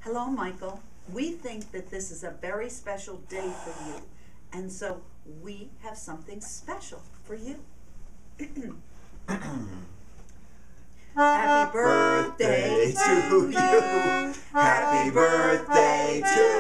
Hello, Michael. We think that this is a very special day for you, and so we have something special for you. Happy birthday to you. Happy birthday to